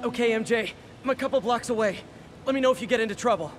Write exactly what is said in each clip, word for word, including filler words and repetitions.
Okay, M J. I'm a couple blocks away. Let me know if you get into trouble.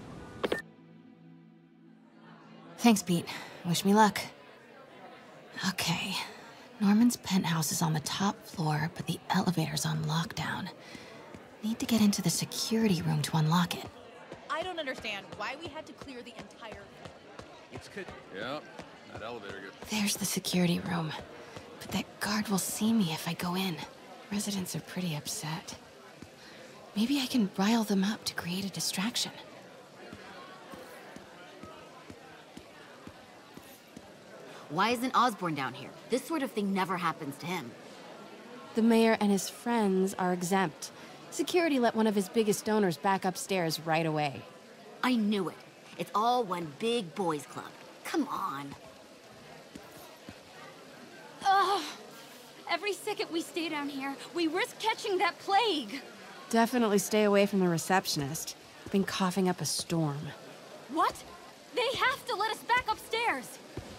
Thanks, Pete. Wish me luck. Okay. Norman's penthouse is on the top floor, but the elevator's on lockdown. Need to get into the security room to unlock it. I don't understand why we had to clear the entire floor. It's good. Yeah, that elevator good. There's the security room. But that guard will see me if I go in. Residents are pretty upset. Maybe I can rile them up to create a distraction. Why isn't Osborn down here? This sort of thing never happens to him. The mayor and his friends are exempt. Security let one of his biggest donors back upstairs right away. I knew it. It's all one big boys club. Come on. Ugh. Every second we stay down here, we risk catching that plague. Definitely stay away from the receptionist. Been coughing up a storm. What? They have to let us back upstairs.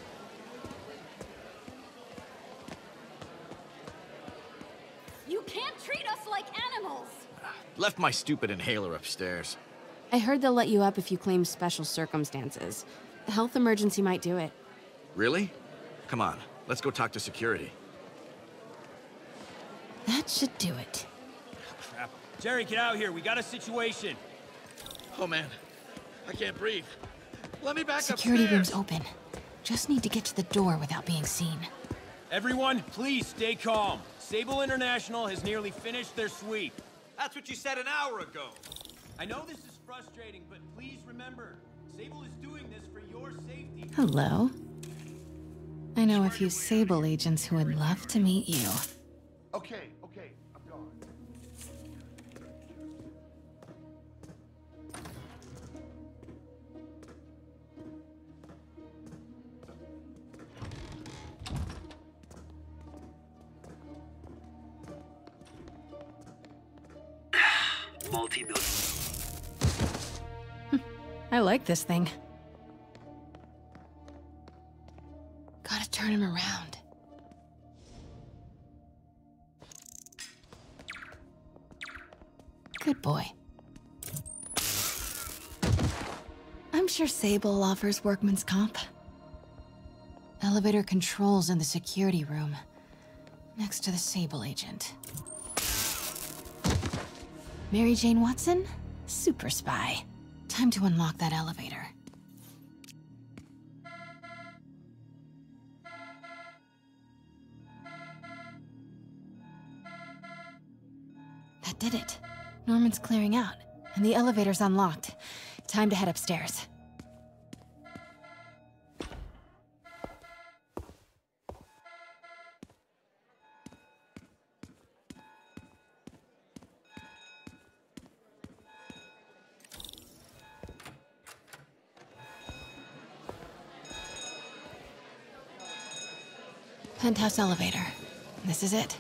You can't treat us like animals! Left my stupid inhaler upstairs. I heard they'll let you up if you claim special circumstances. A health emergency might do it. Really? Come on, let's go talk to security. That should do it. Crap. Jerry, get out here. We got a situation. Oh man, I can't breathe. Let me back Security upstairs. room's open. Just need to get to the door without being seen. Everyone, please stay calm. Sable International has nearly finished their sweep. That's what you said an hour ago. I know this is frustrating, but please remember, Sable is doing this for your safety. Hello. I know a few Sable agents who would love to meet you. Okay, okay, I'm gone. Multi-million. I like this thing. Gotta turn him around. Good boy. I'm sure Sable offers workman's comp. Elevator controls in the security room, next to the Sable agent. Mary Jane Watson? Super spy. Time to unlock that elevator. That did it. Norman's clearing out, and the elevator's unlocked. Time to head upstairs. Penthouse elevator. This is it.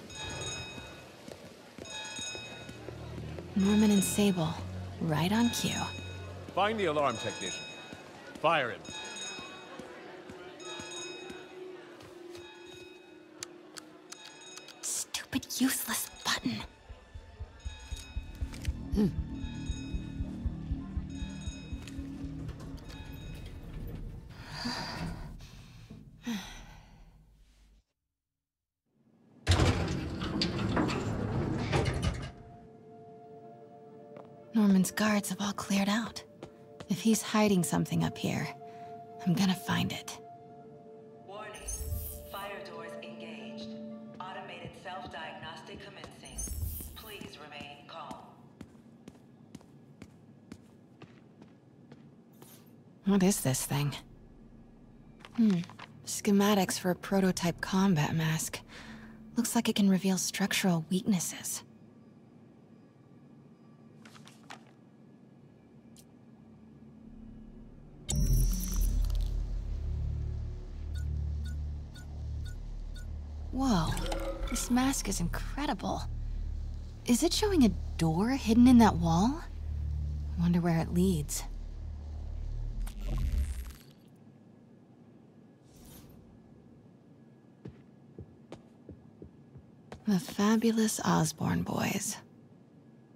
Norman and Sable, right on cue. Find the alarm technician. Fire him. Stupid, useless button. Hmm. Norman's guards have all cleared out. If he's hiding something up here, I'm gonna find it. Warning. Fire doors engaged. Automated self-diagnostic commencing. Please remain calm. What is this thing? Hmm. Schematics for a prototype combat mask. Looks like it can reveal structural weaknesses. Whoa, this mask is incredible. Is it showing a door hidden in that wall? I wonder where it leads. The fabulous Osborn boys.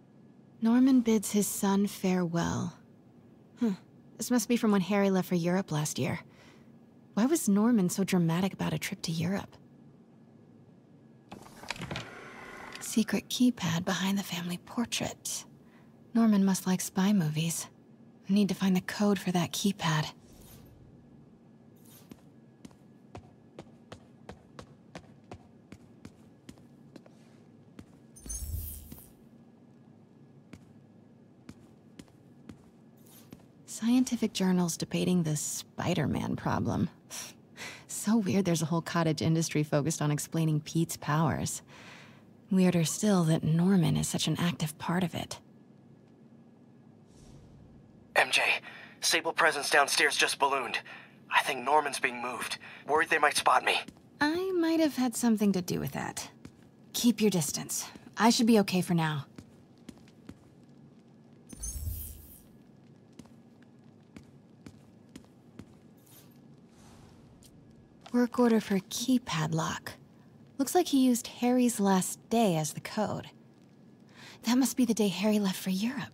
Norman bids his son farewell. Huh. This must be from when Harry left for Europe last year. Why was Norman so dramatic about a trip to Europe? Secret keypad behind the family portrait. Norman must like spy movies. I need to find the code for that keypad. Scientific journals debating the Spider-Man problem. So weird there's a whole cottage industry focused on explaining Pete's powers. Weirder still that Norman is such an active part of it. M J, Sable presence downstairs just ballooned. I think Norman's being moved. Worried they might spot me. I might have had something to do with that. Keep your distance. I should be okay for now. Work order for a keypad lock. Looks like he used Harry's last day as the code. That must be the day Harry left for Europe.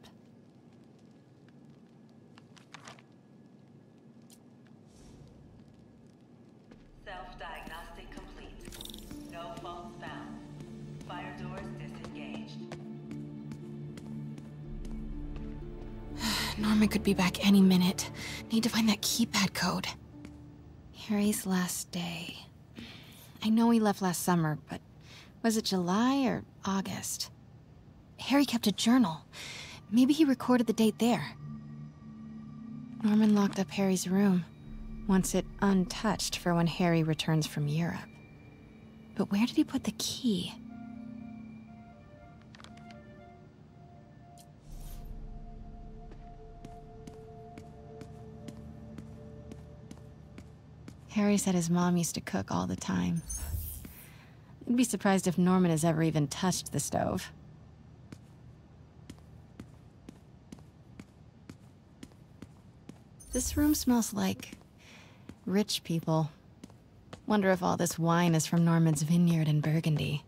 Self-diagnostic complete. No faults found. Fire doors disengaged. Norman could be back any minute. Need to find that keypad code. Harry's last day. I know he left last summer, but was it July or August? Harry kept a journal. Maybe he recorded the date there. Norman locked up Harry's room, wants it untouched for when Harry returns from Europe. But where did he put the key? Harry said his mom used to cook all the time. I'd be surprised if Norman has ever even touched the stove. This room smells like rich people. Wonder if all this wine is from Norman's vineyard in Burgundy.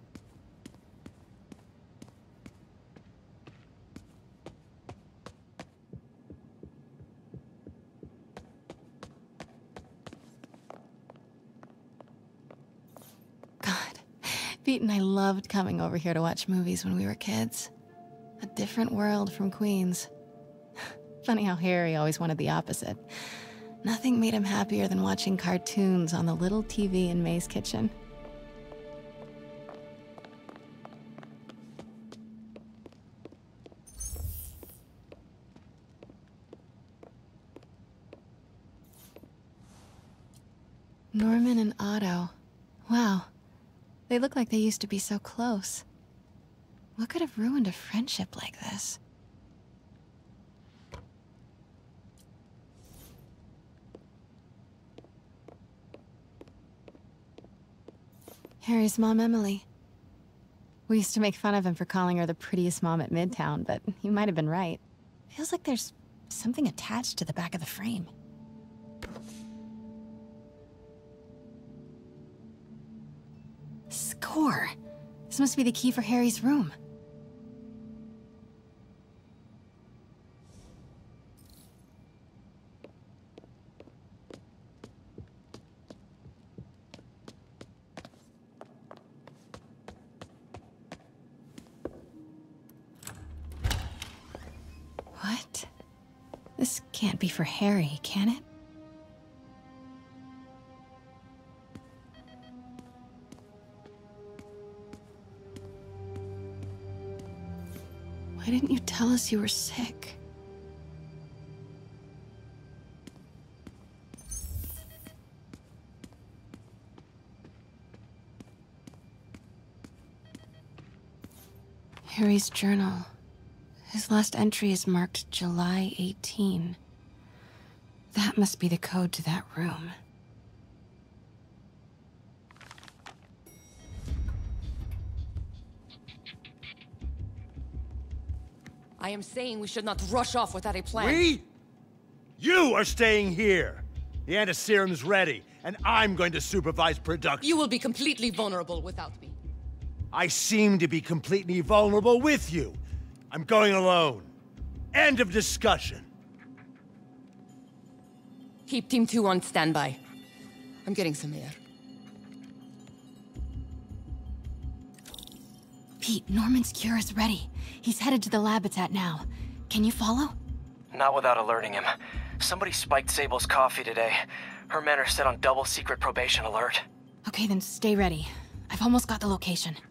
Pete and I loved coming over here to watch movies when we were kids. A different world from Queens. Funny how Harry always wanted the opposite. Nothing made him happier than watching cartoons on the little T V in May's kitchen. Norman and Otto. Wow. They look like they used to be so close. What could have ruined a friendship like this? Harry's mom, Emily. We used to make fun of him for calling her the prettiest mom at Midtown, but he might have been right. Feels like there's something attached to the back of the frame. Score! This must be the key for Harry's room. What? This can't be for Harry, can it? Why didn't you tell us you were sick? Harry's journal. His last entry is marked July eighteenth. That must be the code to that room. I am saying we should not rush off without a plan. We? You are staying here. The antiserum's ready, and I'm going to supervise production. You will be completely vulnerable without me. I seem to be completely vulnerable with you. I'm going alone. End of discussion. Keep Team two on standby. I'm getting some air. Pete, Norman's cure is ready. He's headed to the lab it's at now. Can you follow? Not without alerting him. Somebody spiked Sable's coffee today. Her men are set on double secret probation alert. Okay, then stay ready. I've almost got the location.